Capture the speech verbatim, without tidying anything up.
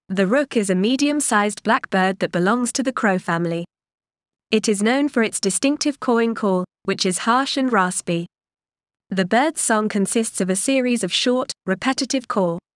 The rook is a medium-sized blackbird that belongs to the crow family. It is known for its distinctive cawing call, which is harsh and raspy. The bird's song consists of a series of short, repetitive caw